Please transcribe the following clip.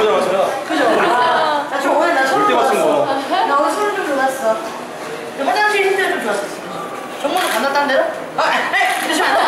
너무 잘 맞춰요. 그죠? 나 저 오늘 나 소름 절대 맞춘 돋았어. 거. 나 오늘 소름 좀 돋았어. 화장실 힌트는 좀 좋았어. 정모는 건넜다는 대로? 근데 저안